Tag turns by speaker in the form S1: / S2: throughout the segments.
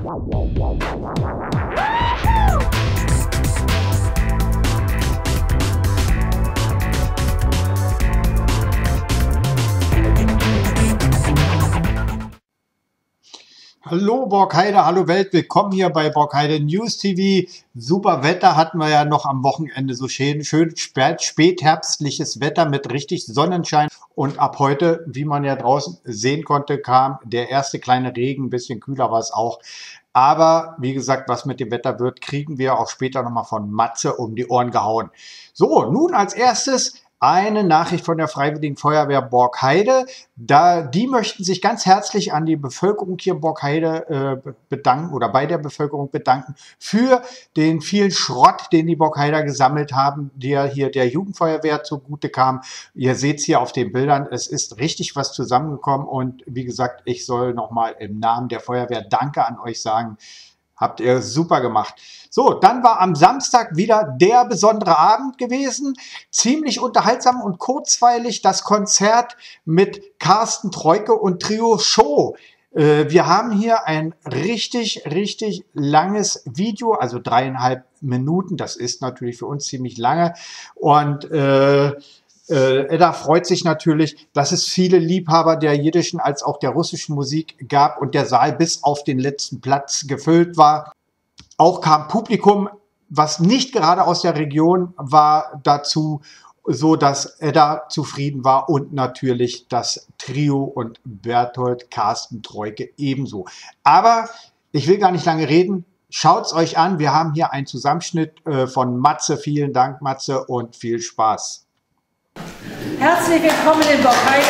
S1: Hallo Borkheide, hallo Welt, willkommen hier bei Borkheide News TV. Super Wetter hatten wir ja noch am Wochenende, so schön spätherbstliches Wetter mit richtig Sonnenschein. Und ab heute, wie man ja draußen sehen konnte, kam der erste kleine Regen, ein bisschen kühler war es auch. Aber wie gesagt, was mit dem Wetter wird, kriegen wir auch später nochmal von Matze um die Ohren gehauen. So, nun als erstes eine Nachricht von der Freiwilligen Feuerwehr Borkheide. Die möchten sich ganz herzlich an die Bevölkerung hier in Borkheide bedanken oder bei der Bevölkerung bedanken für den vielen Schrott, den die Borkheider gesammelt haben, der hier der Jugendfeuerwehr zugute kam. Ihr seht es hier auf den Bildern, es ist richtig was zusammengekommen und wie gesagt, ich soll nochmal im Namen der Feuerwehr Danke an euch sagen. Habt ihr super gemacht. So, dann war am Samstag wieder der besondere Abend gewesen. Ziemlich unterhaltsam und kurzweilig das Konzert mit Carsten Troike und Trio Show. Wir haben hier ein richtig langes Video, also 3,5 Minuten. Das ist natürlich für uns ziemlich lange. Und Edda freut sich natürlich, dass es viele Liebhaber der jiddischen als auch der russischen Musik gab und der Saal bis auf den letzten Platz gefüllt war. Auch kam Publikum, was nicht gerade aus der Region war, dazu, so dass Edda zufrieden war und natürlich das Trio und Berthold Carsten Troike ebenso. Aber ich will gar nicht lange reden. Schaut's euch an. Wir haben hier einen Zusammenschnitt von Matze. Vielen Dank, Matze, und viel Spaß.
S2: Herzlich willkommen in Borkheide.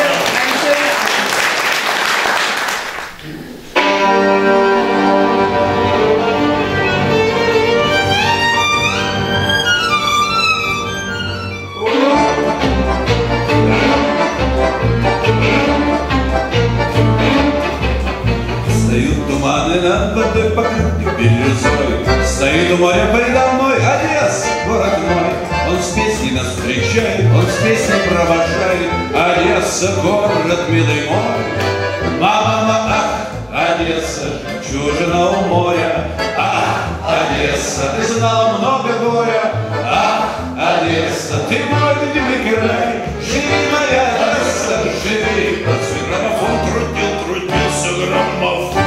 S3: Встают туманы над водой, покрыты бирюзой. Стоит у моря предо мной Одесса, город мой. Он с песней нас встречает, он с песней провожает. Одесса, город милый мой. Мама, ах, Одесса, жемчужина у моря. Ах, Одесса, ты знала много горя. Ах, Одесса, ты мой любимый край. Живи, моя Одесса, живи. Процвет граммофон трудился граммофон.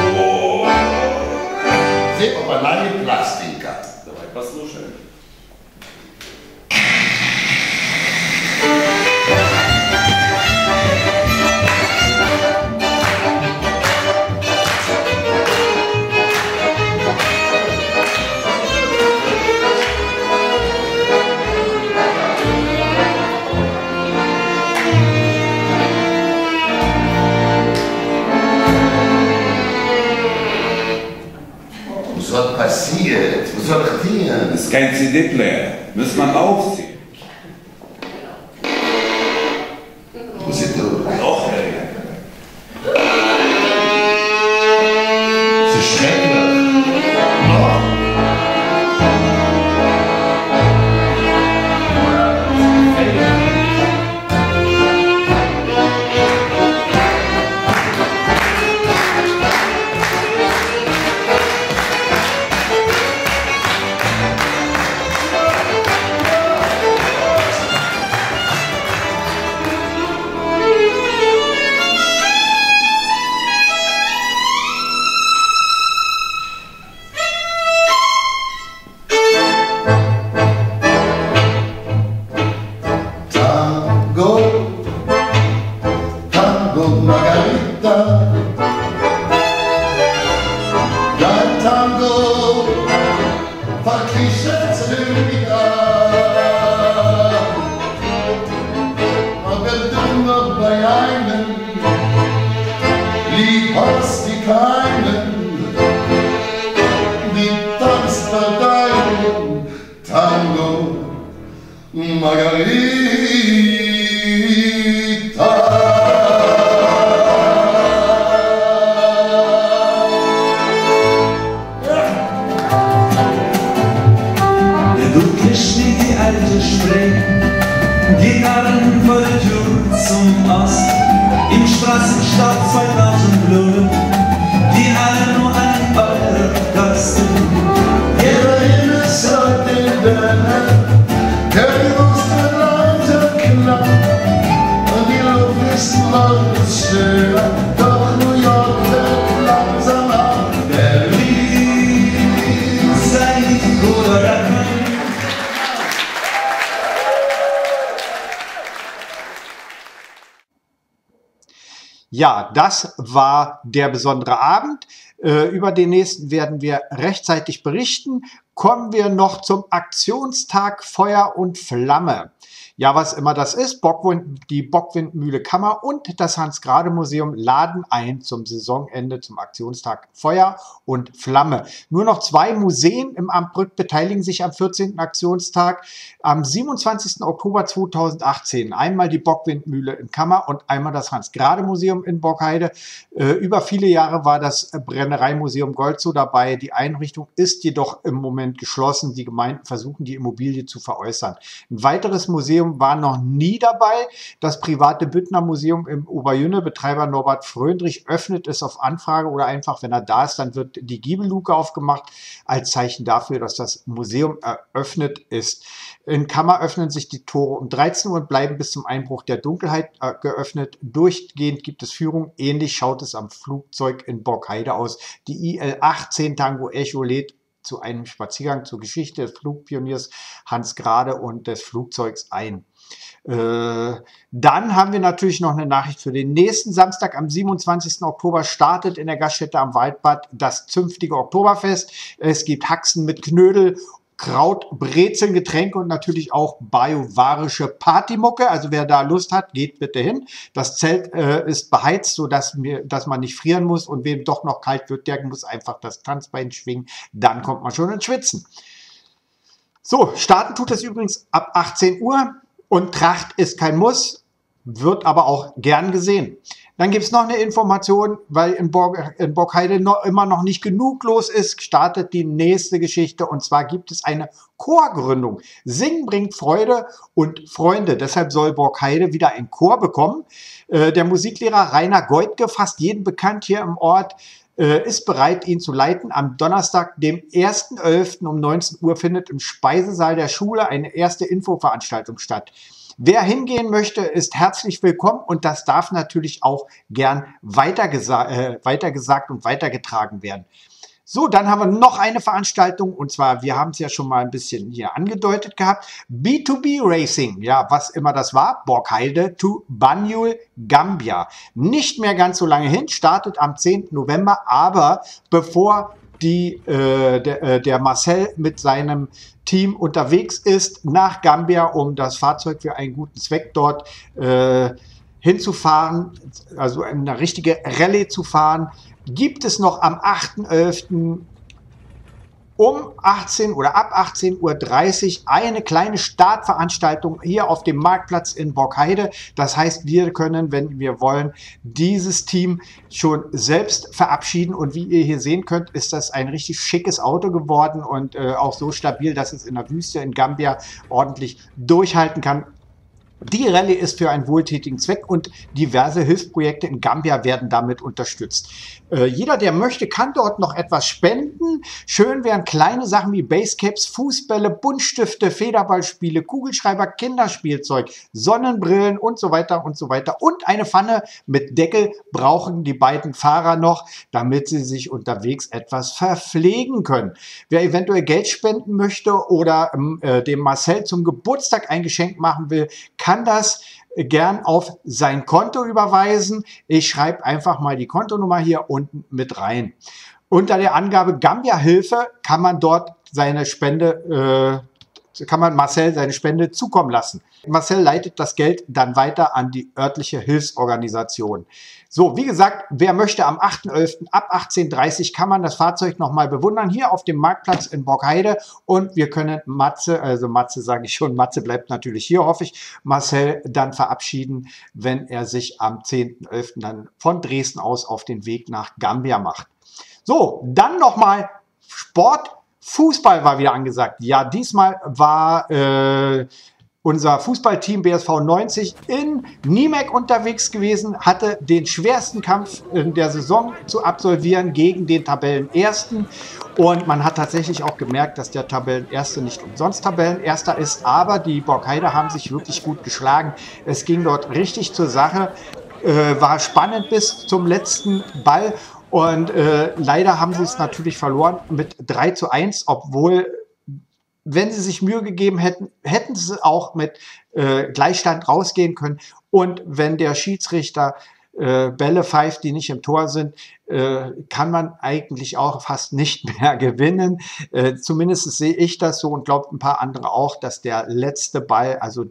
S4: Ты попадали пластинка.
S3: Давай послушаем.
S4: Was passiert? Was soll ich dir?
S3: Das ist kein CD-Player. Muss man aufziehen.
S4: Muss ich tun?
S3: Doch, ey.
S4: Es ist schrecklich. Oh. Margarita, dein Tango verkischt wieder. Aber du noch bei einem lieb hast die keinen, die tanzt bei deinem Tango Margarita.
S5: Gitarren vor der Tür zum Ost, im Straßenstaat 2000 Blumen, die alle nur einen Euro
S1: Ja, das war der besondere Abend. Über den nächsten werden wir rechtzeitig berichten. Kommen wir noch zum Aktionstag Feuer und Flamme. Ja, was immer das ist, die Bockwindmühle Kammer und das Hans-Grade-Museum laden ein zum Saisonende, zum Aktionstag Feuer und Flamme. Nur noch 2 Museen im Amt Brück beteiligen sich am 14. Aktionstag. Am 27. Oktober 2018 einmal die Bockwindmühle in Kammer und einmal das Hans-Grade-Museum in Borkheide. Über viele Jahre war das Brennereimuseum Golzow dabei. Die Einrichtung ist jedoch im Moment geschlossen. Die Gemeinden versuchen, die Immobilie zu veräußern. Ein weiteres Museum war noch nie dabei. Das private Büttner Museum im Oberjünne, Betreiber Norbert Fröndrich, öffnet es auf Anfrage oder einfach, wenn er da ist, dann wird die Giebelluke aufgemacht, als Zeichen dafür, dass das Museum eröffnet ist. In Kammer öffnen sich die Tore um 13 Uhr und bleiben bis zum Einbruch der Dunkelheit geöffnet. Durchgehend gibt es Führung. Ähnlich schaut es am Flugzeug in Borkheide aus. Die IL-18 Tango Echo lädt zu einem Spaziergang zur Geschichte des Flugpioniers Hans Grade und des Flugzeugs ein. Dann haben wir natürlich noch eine Nachricht für den nächsten Samstag. Am 27. Oktober startet in der Gaststätte am Waldbad das zünftige Oktoberfest. Es gibt Haxen mit Knödel, Kraut, Brezeln, Getränke und natürlich auch bajuwarische Partymucke. Also wer da Lust hat, geht bitte hin. Das Zelt ist beheizt, sodass man nicht frieren muss. Und wem doch noch kalt wird, der muss einfach das Tanzbein schwingen. Dann kommt man schon ins Schwitzen. So, starten tut es übrigens ab 18 Uhr. Und Tracht ist kein Muss, wird aber auch gern gesehen. Dann gibt es noch eine Information, weil in Borkheide immer noch nicht genug los ist, startet die nächste Geschichte. Und zwar gibt es eine Chorgründung. Singen bringt Freude und Freunde. Deshalb soll Borkheide wieder einen Chor bekommen. Der Musiklehrer Rainer Goitke, fast jeden bekannt hier im Ort, ist bereit, ihn zu leiten. Am Donnerstag, dem 1.11. um 19 Uhr findet im Speisesaal der Schule eine erste Infoveranstaltung statt. Wer hingehen möchte, ist herzlich willkommen und das darf natürlich auch gern weitergesagt und weitergetragen werden. So, dann haben wir noch eine Veranstaltung und zwar, wir haben es ja schon mal ein bisschen hier angedeutet gehabt, B2B Racing, ja, was immer das war, Borkheide to Banjul, Gambia. Nicht mehr ganz so lange hin, startet am 10. November, aber bevor der Marcel mit seinem Team unterwegs ist nach Gambia, um das Fahrzeug für einen guten Zweck dort hinzufahren, also eine richtige Rallye zu fahren, gibt es noch am 8.11. um 18 oder ab 18:30 Uhr eine kleine Startveranstaltung hier auf dem Marktplatz in Borkheide. Das heißt, wir können, wenn wir wollen, dieses Team schon selbst verabschieden. Und wie ihr hier sehen könnt, ist das ein richtig schickes Auto geworden und auch so stabil, dass es in der Wüste in Gambia ordentlich durchhalten kann. Die Rallye ist für einen wohltätigen Zweck und diverse Hilfsprojekte in Gambia werden damit unterstützt. Jeder, der möchte, kann dort noch etwas spenden. Schön wären kleine Sachen wie Basecaps, Fußbälle, Buntstifte, Federballspiele, Kugelschreiber, Kinderspielzeug, Sonnenbrillen und so weiter und so weiter. Und eine Pfanne mit Deckel brauchen die beiden Fahrer noch, damit sie sich unterwegs etwas verpflegen können. Wer eventuell Geld spenden möchte oder dem Marcel zum Geburtstag ein Geschenk machen will, kann das gern auf sein Konto überweisen. Ich schreibe einfach mal die Kontonummer hier unten mit rein. Unter der Angabe Gambia Hilfe kann man dort seine Spende, Marcel seine Spende zukommen lassen. Marcel leitet das Geld dann weiter an die örtliche Hilfsorganisation. So, wie gesagt, wer möchte, am 8.11. ab 18:30 Uhr kann man das Fahrzeug nochmal bewundern, hier auf dem Marktplatz in Borkheide. Und wir können Matze, also Matze sage ich schon, Matze bleibt natürlich hier, hoffe ich, Marcel dann verabschieden, wenn er sich am 10.11. dann von Dresden aus auf den Weg nach Gambia macht. So, dann nochmal Sport. Fußball war wieder angesagt. Ja, diesmal war unser Fußballteam BSV 90 in Niemek unterwegs gewesen, hatte den schwersten Kampf in der Saison zu absolvieren gegen den Tabellenersten. Und man hat tatsächlich auch gemerkt, dass der Tabellenerste nicht umsonst Tabellenerster ist. Aber die Borkheider haben sich wirklich gut geschlagen. Es ging dort richtig zur Sache, war spannend bis zum letzten Ball. Und leider haben sie es natürlich verloren mit 3:1, obwohl, wenn sie sich Mühe gegeben hätten, hätten sie auch mit Gleichstand rausgehen können. Und wenn der Schiedsrichter Bälle pfeift, die nicht im Tor sind, kann man eigentlich auch fast nicht mehr gewinnen. Zumindest sehe ich das so und glaube ein paar andere auch, dass der letzte Ball, also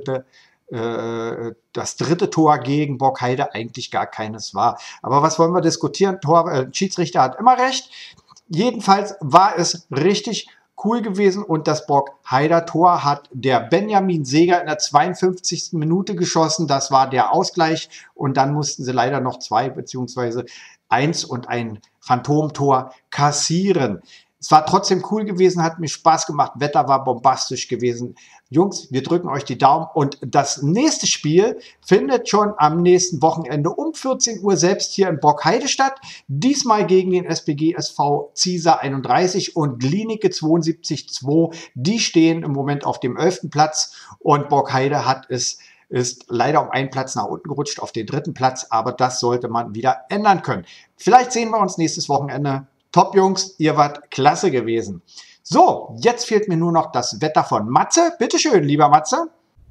S1: das dritte Tor gegen Borkheide eigentlich gar keines war. Aber was wollen wir diskutieren? Schiedsrichter hat immer recht. Jedenfalls war es richtig cool gewesen und das Borkheider Tor hat der Benjamin Seeger in der 52. Minute geschossen. Das war der Ausgleich und dann mussten sie leider noch 2 bzw. 1 und ein Phantomtor kassieren. Es war trotzdem cool gewesen, hat mir Spaß gemacht, Wetter war bombastisch gewesen. Jungs, wir drücken euch die Daumen und das nächste Spiel findet schon am nächsten Wochenende um 14 Uhr selbst hier in Borkheide statt. Diesmal gegen den SPG SV Ziesar 31 und Glienicke 72-2. Die stehen im Moment auf dem 11. Platz und Borkheide ist leider um einen Platz nach unten gerutscht auf den 3. Platz, aber das sollte man wieder ändern können. Vielleicht sehen wir uns nächstes Wochenende. Top Jungs, ihr wart klasse gewesen. So, jetzt fehlt mir nur noch das Wetter von Matze. Bitte schön, lieber Matze.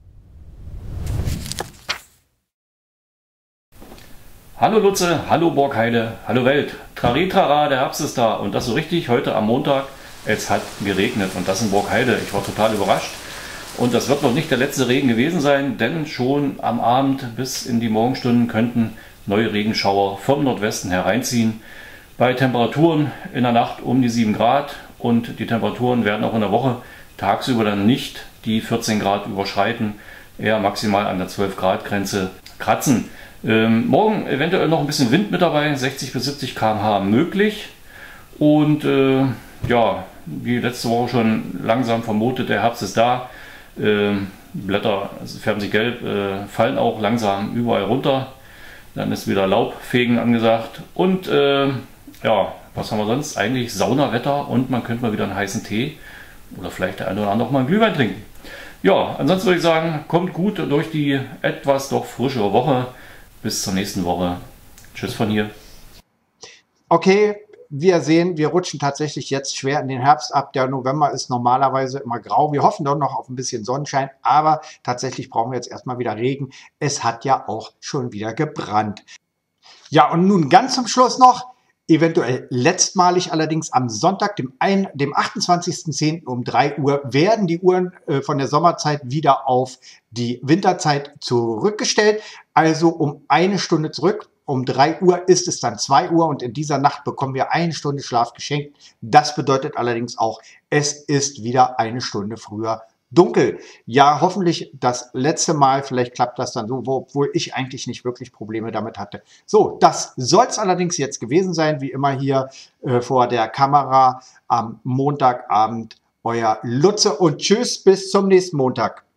S6: Hallo Lutze, hallo Borkheide, hallo Welt. Trari-trara, der Herbst ist da und das so richtig heute am Montag. Es hat geregnet und das in Borkheide. Ich war total überrascht. Und das wird noch nicht der letzte Regen gewesen sein, denn schon am Abend bis in die Morgenstunden könnten neue Regenschauer vom Nordwesten hereinziehen. Bei Temperaturen in der Nacht um die 7 Grad und die Temperaturen werden auch in der Woche tagsüber dann nicht die 14 Grad überschreiten, eher maximal an der 12 Grad Grenze kratzen. Morgen eventuell noch ein bisschen Wind mit dabei, 60 bis 70 km/h möglich und ja, wie letzte Woche schon langsam vermutet, der Herbst ist da. Blätter färben sich gelb, fallen auch langsam überall runter. Dann ist wieder Laubfegen angesagt und ja, was haben wir sonst? Eigentlich Saunawetter und man könnte mal wieder einen heißen Tee oder vielleicht der eine oder andere auch mal einen Glühwein trinken. Ja, ansonsten würde ich sagen, kommt gut durch die etwas doch frischere Woche. Bis zur nächsten Woche. Tschüss von hier.
S1: Okay, wir sehen, wir rutschen tatsächlich jetzt schwer in den Herbst ab. Der November ist normalerweise immer grau. Wir hoffen doch noch auf ein bisschen Sonnenschein, aber tatsächlich brauchen wir jetzt erstmal wieder Regen. Es hat ja auch schon wieder gebrannt. Ja, und nun ganz zum Schluss noch, eventuell letztmalig allerdings am Sonntag, dem 28.10. um 3 Uhr, werden die Uhren von der Sommerzeit wieder auf die Winterzeit zurückgestellt. Also um 1 Stunde zurück. Um 3 Uhr ist es dann 2 Uhr und in dieser Nacht bekommen wir 1 Stunde Schlaf geschenkt. Das bedeutet allerdings auch, es ist wieder 1 Stunde früher dunkel. Ja, hoffentlich das letzte Mal, vielleicht klappt das dann so, obwohl ich eigentlich nicht wirklich Probleme damit hatte. So, das soll es allerdings jetzt gewesen sein, wie immer hier vor der Kamera am Montagabend. Euer Lutze und tschüss, bis zum nächsten Montag.